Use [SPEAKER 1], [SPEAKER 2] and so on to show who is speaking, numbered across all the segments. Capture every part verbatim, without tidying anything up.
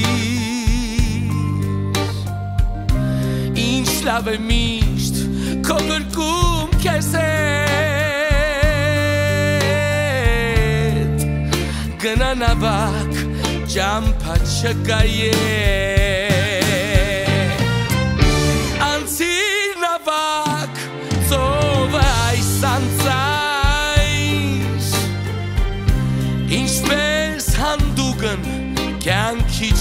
[SPEAKER 1] Ինչ լավ է միշտ քո գրկում քեզ հետ Գնա նավակ ճամփա չկա Անցիր նավակ ծովը այս անցայր Ինչպես հանդուգն կյանքի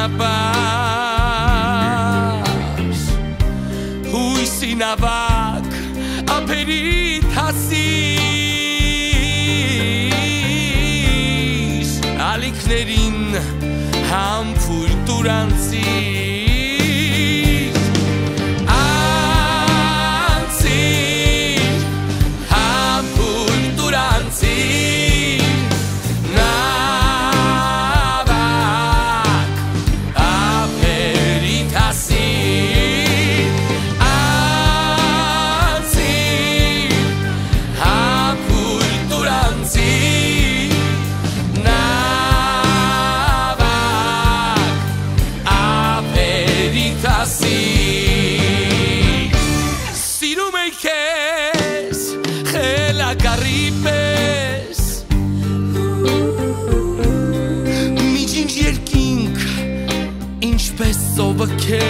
[SPEAKER 1] ճանապարհ Հույսի նավակ ափերիդ հասիր Ալիքներին համբույր տուրանցիր Անցիր համբույր տուրանցիր Նավակ ափերիդ հասիր Անցիր համբույր տուրանցիր Սիրում էի քեզ խելագարի պես Միջինչ երկինք ինչպես ծովը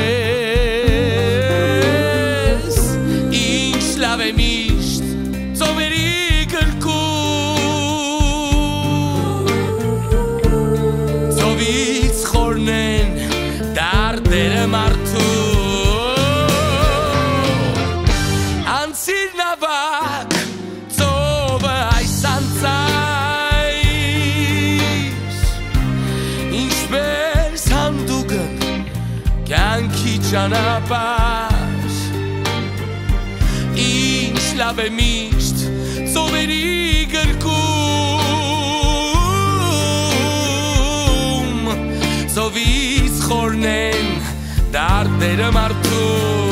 [SPEAKER 1] քեզ Ինչ լավ է միշտ ծովերի գրկում Ծովից խորնեն դարդերը մարդու Անցիր նավակ ծովը այս անցայր Ինչպես հանդուգն կյանքի ճանապարհ Ինչ լավ է միշտ ծովերի գրկում Ծովից խորնեն դարդերը մարդու